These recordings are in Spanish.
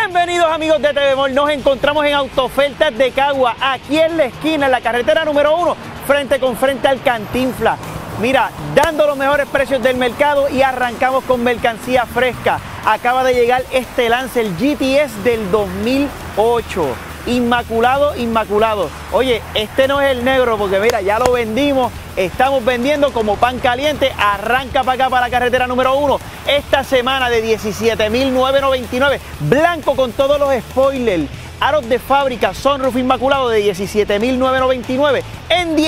Bienvenidos amigos de TV Mall, nos encontramos en Autoofertas de Cagua, aquí en la esquina, en la carretera número 1, frente con frente al Cantinflas. Mira, dando los mejores precios del mercado y arrancamos con mercancía fresca. Acaba de llegar este Lancer GTS del 2008. Inmaculado, inmaculado. Oye, este no es el negro porque mira, ya lo vendimos. Estamos vendiendo como pan caliente. Arranca para acá, para la carretera número 1. Esta semana de $17,999. Blanco con todos los spoilers. Aros de fábrica, sunroof inmaculado de $17,999 en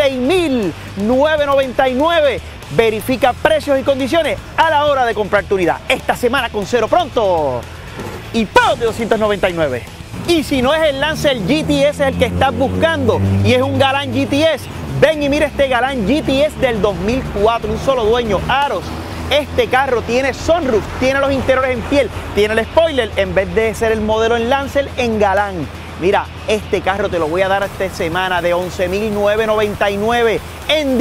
$16,999. Verifica precios y condiciones a la hora de comprar tu unidad. Esta semana con cero pronto y pagos de $299. Y si no es el Lancer GTS es el que estás buscando y es un Galant GTS, ven y mira este Galant GTS del 2004, un solo dueño, aros. Este carro tiene sunroof, tiene los interiores en piel, tiene el spoiler en vez de ser el modelo en Lancer en Galant. Mira, este carro te lo voy a dar esta semana de $11,999 en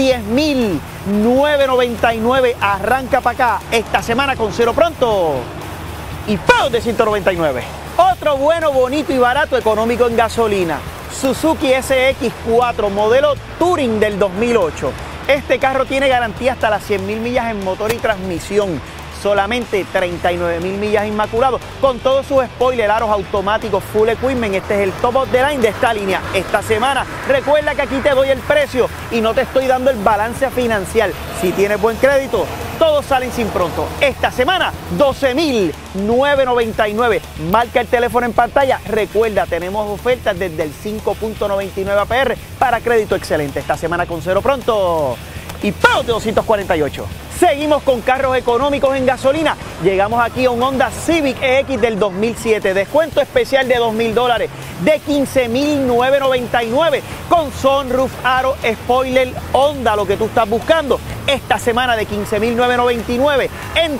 $10,999. Arranca para acá esta semana con cero pronto y pagos de $199. Otro bueno, bonito y barato, económico en gasolina. Suzuki SX4 modelo Touring del 2008. Este carro tiene garantía hasta las 100,000 millas en motor y transmisión. Solamente 39,000 millas inmaculado. Con todos sus spoilers, aros automáticos, full equipment. Este es el top of the line de esta línea. Esta semana, recuerda que aquí te doy el precio y no te estoy dando el balance financiero. Si tienes buen crédito, todos salen sin pronto. Esta semana, $12,999. Marca el teléfono en pantalla. Recuerda, tenemos ofertas desde el 5.99 APR para crédito excelente. Esta semana con cero pronto y pagos de $248. Seguimos con carros económicos en gasolina. Llegamos aquí a un Honda Civic EX del 2007. Descuento especial de $2,000 de $15,999 con sunroof, aro, spoiler, Honda, lo que tú estás buscando. Esta semana de $15,999 en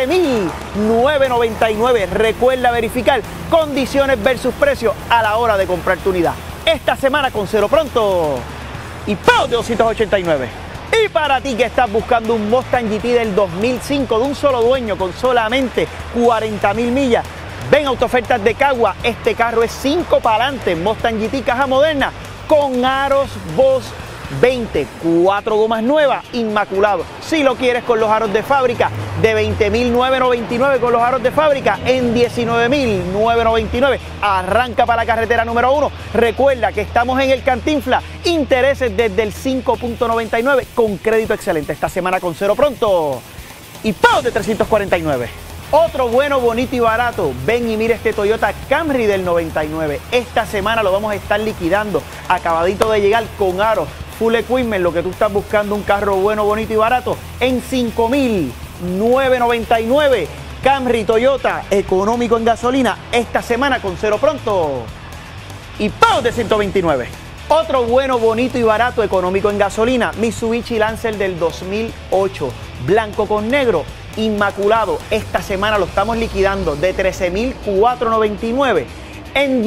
$13,999. Recuerda verificar condiciones versus precios a la hora de comprar tu unidad. Esta semana con cero pronto y pagos de $289. Y para ti que estás buscando un Mustang GT del 2005 de un solo dueño con solamente 40,000 millas, ven a Autoofertas de Cagua. Este carro es 5 para adelante, Mustang GT caja moderna con aros Boss 20, 4 gomas nuevas, inmaculado. Si lo quieres con los aros de fábrica, de $20,999 con los aros de fábrica en $19,999. Arranca para la carretera número 1. Recuerda que estamos en el Cantinflas. Intereses desde el 5.99 con crédito excelente. Esta semana con cero pronto y pagos de $349. Otro bueno, bonito y barato. Ven y mira este Toyota Camry del 99. Esta semana lo vamos a estar liquidando. Acabadito de llegar con aros, full equipment, lo que tú estás buscando, un carro bueno, bonito y barato en $5,999. Camry Toyota económico en gasolina esta semana con cero pronto y pagos de $129. Otro bueno, bonito y barato económico en gasolina, Mitsubishi Lancer del 2008, blanco con negro, inmaculado. Esta semana lo estamos liquidando de $13,499 en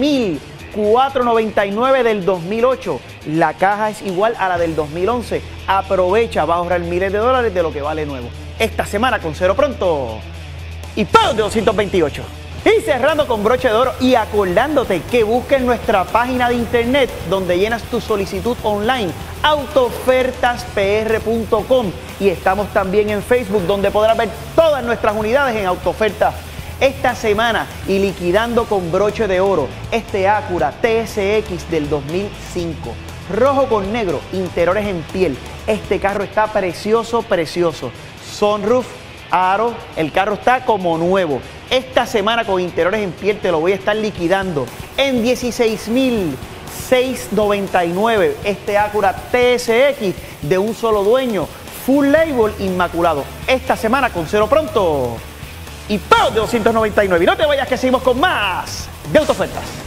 $12,499 del 2008. La caja es igual a la del 2011. Aprovecha, va a ahorrar miles de dólares de lo que vale nuevo. Esta semana con cero pronto y pagos de $228. Y cerrando con broche de oro y acordándote que busques nuestra página de internet donde llenas tu solicitud online, autoofertaspr.com, y estamos también en Facebook donde podrás ver todas nuestras unidades en Autoofertas. Esta semana y liquidando con broche de oro este Acura TSX del 2005, rojo con negro, interiores en piel. Este carro está precioso, precioso. Sunroof, aro, el carro está como nuevo. Esta semana con interiores en piel te lo voy a estar liquidando en $16,699. Este Acura TSX de un solo dueño, full label, inmaculado. Esta semana con cero pronto y pagos de $299. Y no te vayas que seguimos con más de Autoofertas.